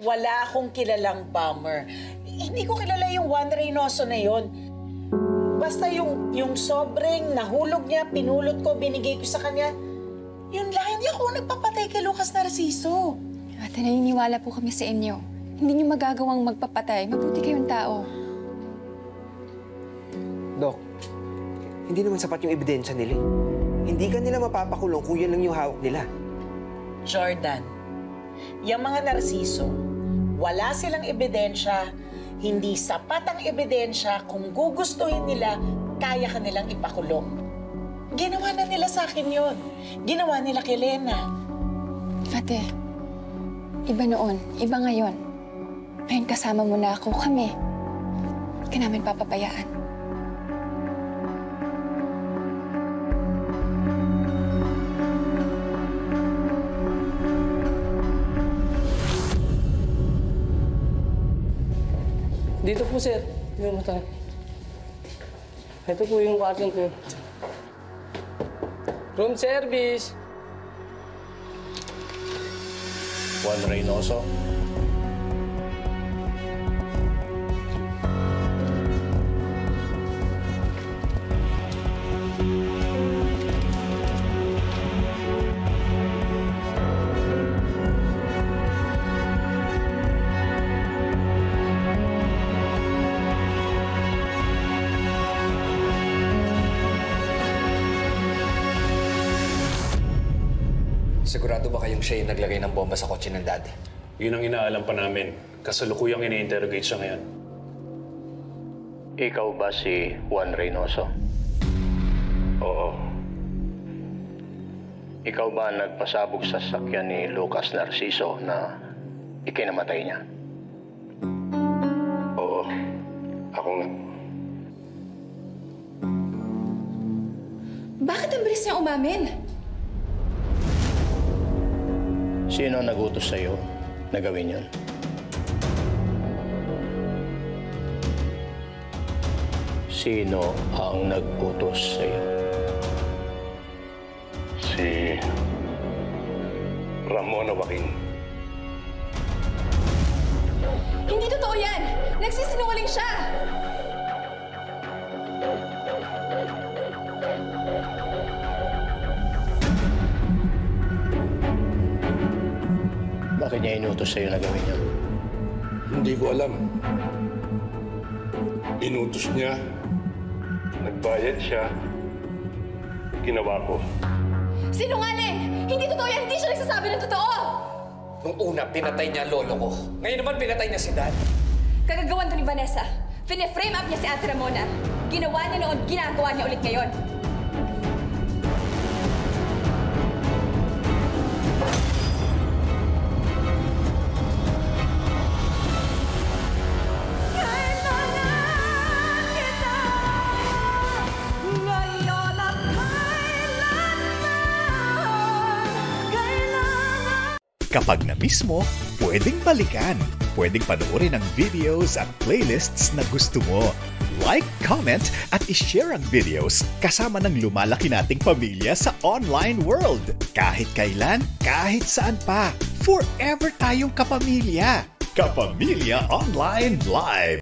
Wala akong kilalang bomber. Hindi ko kilala yung Juan Reynoso na yon. Basta yung sobrang nahulog niya, pinulot ko, binigay ko sa kanya. Yun lang, hindi ako nagpapatay kay Lucas Narciso. Ate, naniniwala po kami sa inyo. Hindi niyo magagawang magpapatay. Mabuti kayong tao. Dok, hindi naman sapat yung ebidensya nila. Hindi ka nila mapapakulong kung yan lang yung hawak nila. Jordan, yung mga Narciso, wala silang ebidensya, hindi sapat ang ebidensya, kung gugustuhin nila, kaya ka nilang ipakulong. Ginawa na nila sa akin yun. Ginawa nila kay Lena. Ate, iba noon, iba ngayon. Ngayon kasama mo na ako, kami. Hindi ka namin papapayaan. Dito po, sir. Ito po yung kwarto ko. Room service. Juan Reynoso. Sigurado ba kayong siya yung naglagay ng bomba sa kotse ng daddy? Yun ang inaalam pa namin. Kasalukuyang ini-interrogate siya ngayon. Ikaw ba si Juan Reynoso? Oo. Ikaw ba nagpasabog sa sasakyan ni Lucas Narciso na ikinamatay niya? Oo. Ako nga. Bakit ang bilis niya umamin? Sino ang nagutos sa'yo na gawin yun? Sino ang nag-utos sa'yo? Si Ramon Joaquin. Hindi totoo yan! Nagsisinungaling siya! Bakit niya inutos sa'yo na gawin yun? Hindi ko alam. Inutos niya. Nagbayad siya. Ginawa ko. Sinungaling! Hindi totoo yan! Hindi siya nagsasabi ng totoo! Nung una, pinatay niya lolo ko. Ngayon naman, pinatay niya si Dad. Kagagawan to ni Vanessa. Fine-frame up niya si Ate Ramona. Ginawa niya noon, ginagawa niya ulit ngayon. Kapag na-miss mo, pwedeng balikan. Pwedeng panoorin ang videos at playlists na gusto mo. Like, comment, at ishare ang videos kasama ng lumalaki nating pamilya sa online world. Kahit kailan, kahit saan pa. Forever tayong kapamilya. Kapamilya Online Live.